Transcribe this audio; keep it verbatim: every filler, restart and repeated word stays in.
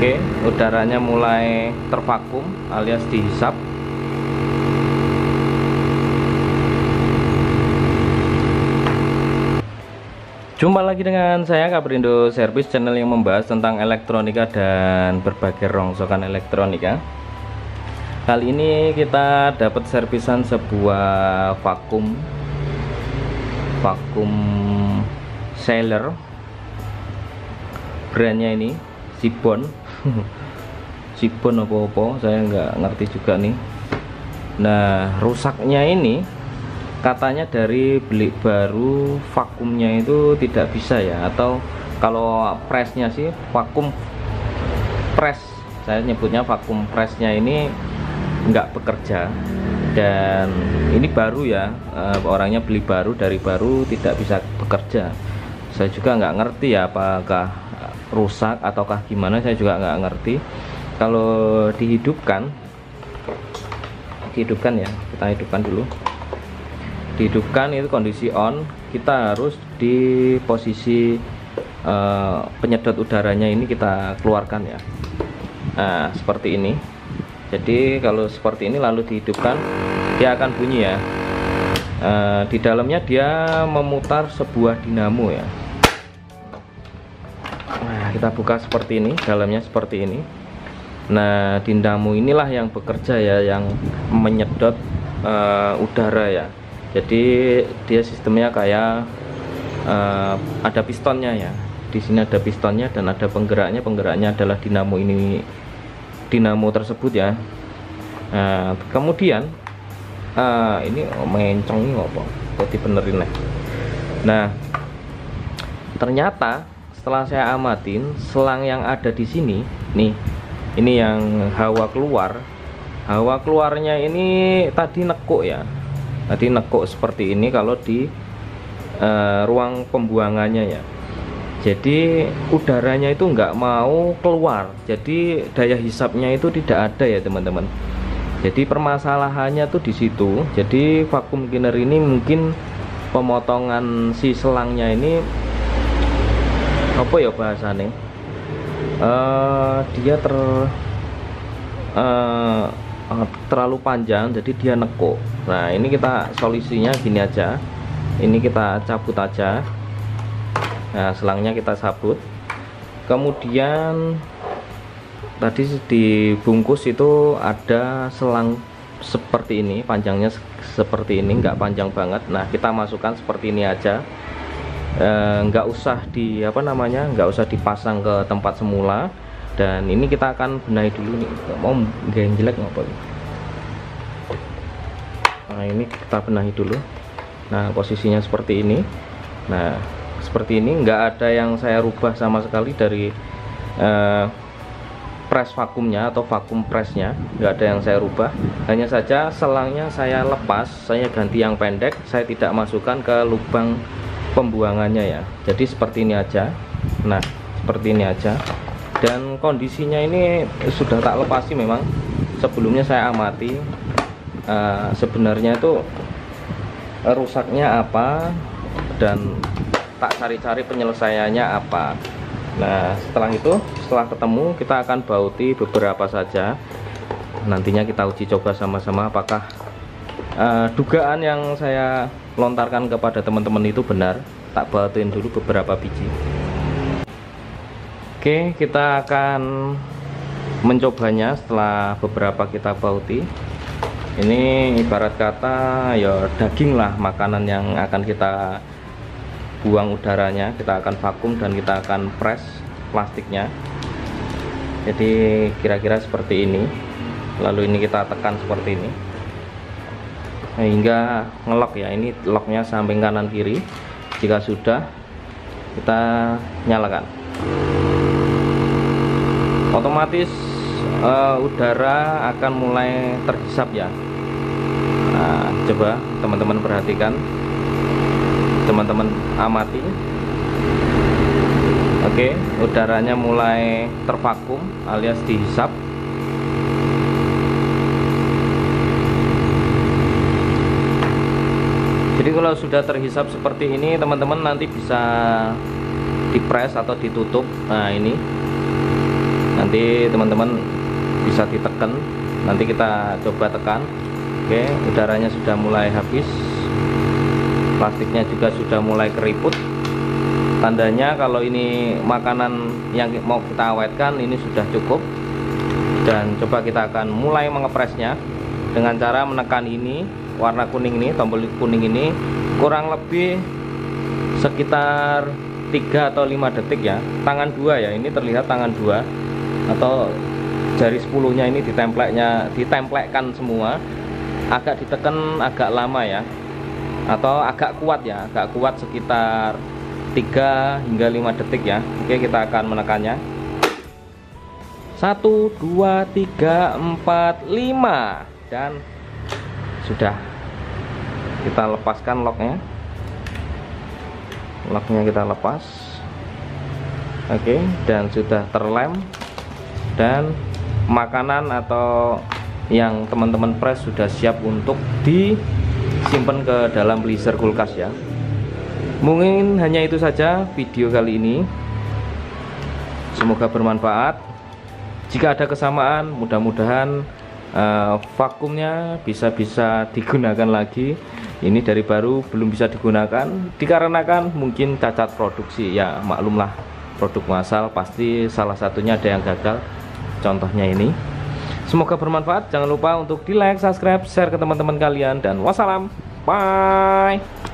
Oke, udaranya mulai tervakum alias dihisap. Jumpa lagi dengan saya Kaprindo Service, channel yang membahas tentang elektronika dan berbagai rongsokan elektronika. Kali ini kita dapat servisan sebuah vakum vakum sealer, brandnya ini Sibon. Sibon apa-apa saya nggak ngerti juga nih. Nah, rusaknya ini katanya dari beli baru vakumnya itu tidak bisa ya, atau kalau pressnya sih vakum press, saya nyebutnya vakum pressnya ini nggak bekerja. Dan ini baru ya, orangnya beli baru, dari baru tidak bisa bekerja. Saya juga nggak ngerti ya apakah rusak ataukah gimana, saya juga nggak ngerti. Kalau dihidupkan dihidupkan ya, kita hidupkan dulu. Dihidupkan itu kondisi on, kita harus di posisi uh, penyedot udaranya ini kita keluarkan ya. Nah, seperti ini. Jadi kalau seperti ini lalu dihidupkan, dia akan bunyi ya. Uh, di dalamnya dia memutar sebuah dinamo ya. Nah, kita buka seperti ini, dalamnya seperti ini. Nah, dinamo inilah yang bekerja ya, yang menyedot uh, udara ya. Jadi dia sistemnya kayak uh, ada pistonnya ya. Di sini ada pistonnya dan ada penggeraknya. Penggeraknya adalah dinamo ini, dinamo tersebut ya. Nah, kemudian uh, ini oh, mencong ini apa? Kok dibenerin lah. Nah, ternyata setelah saya amatin, selang yang ada di sini nih, ini yang hawa keluar, hawa keluarnya ini tadi nekuk ya, tadi nekuk seperti ini kalau di uh, ruang pembuangannya ya. Jadi udaranya itu nggak mau keluar, jadi daya hisapnya itu tidak ada ya teman-teman. Jadi permasalahannya tuh di situ. Jadi vakum cleaner ini mungkin pemotongan si selangnya ini apa ya bahasanya, uh, dia ter uh, terlalu panjang, jadi dia nekuk. Nah, ini kita solusinya gini aja, ini kita cabut aja. Nah, selangnya kita sabut, kemudian tadi dibungkus itu ada selang seperti ini, panjangnya seperti ini, nggak panjang banget. Nah, kita masukkan seperti ini aja. E, nggak usah di apa namanya nggak usah dipasang ke tempat semula. Dan ini kita akan benahi dulu nih, mau nggak jelek apa. Nah, ini kita benahi dulu. Nah, posisinya seperti ini. Nah, seperti ini, nggak ada yang saya rubah sama sekali dari e, press vakumnya atau vakum pressnya, nggak ada yang saya rubah. Hanya saja selangnya saya lepas, saya ganti yang pendek, saya tidak masukkan ke lubang pembuangannya ya. Jadi seperti ini aja. Nah, seperti ini aja. Dan kondisinya ini sudah tak lepasi memang. Sebelumnya saya amati uh, sebenarnya itu rusaknya apa dan tak cari-cari penyelesaiannya apa. Nah, setelah itu, setelah ketemu, kita akan bauti beberapa saja. Nantinya kita uji coba sama-sama apakah uh, dugaan yang saya lontarkan kepada teman-teman itu benar. Tak bautin dulu beberapa biji. Oke, kita akan mencobanya setelah beberapa kita bauti. Ini ibarat kata ya daging lah, makanan yang akan kita buang udaranya. Kita akan vakum dan kita akan press plastiknya. Jadi kira-kira seperti ini. Lalu ini kita tekan seperti ini hingga ngelok ya. Ini locknya samping kanan kiri. Jika sudah, kita nyalakan, otomatis uh, udara akan mulai terhisap ya. Nah, coba teman-teman perhatikan, teman-teman amati. Oke, udaranya mulai tervakum alias dihisap. Jadi kalau sudah terhisap seperti ini, teman-teman nanti bisa dipres atau ditutup. Nah, ini Nanti teman-teman bisa ditekan, nanti kita coba tekan. Oke, udaranya sudah mulai habis, plastiknya juga sudah mulai keriput. Tandanya kalau ini makanan yang mau kita awetkan ini sudah cukup. Dan coba kita akan mulai mengepresnya dengan cara menekan ini, warna kuning ini, tombol kuning ini, kurang lebih sekitar tiga atau lima detik ya. Tangan dua ya, ini terlihat tangan dua atau jari sepuluhnya ini ditempleknya ditemplekkan semua. Agak ditekan agak lama ya, atau agak kuat ya, agak kuat sekitar tiga hingga lima detik ya. Oke, kita akan menekannya. Satu, dua, tiga, empat, lima, dan sudah. Kita lepaskan locknya. Locknya kita lepas. Oke, dan sudah terlem. Dan makanan atau yang teman-teman press sudah siap untuk disimpan ke dalam freezer kulkas ya. Mungkin hanya itu saja video kali ini. Semoga bermanfaat. Jika ada kesamaan, mudah-mudahan uh, vakumnya bisa-bisa digunakan lagi. Ini dari baru belum bisa digunakan dikarenakan mungkin cacat produksi ya, maklumlah produk massal pasti salah satunya ada yang gagal. Contohnya ini. Semoga bermanfaat. Jangan lupa untuk di like, subscribe, share ke teman-teman kalian, dan wassalam. Bye.